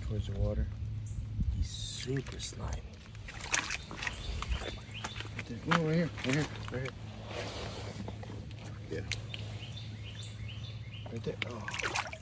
towards the water. He's super slimy. Right there. Oh, right here, right here, right here. Yeah. Right there. Oh.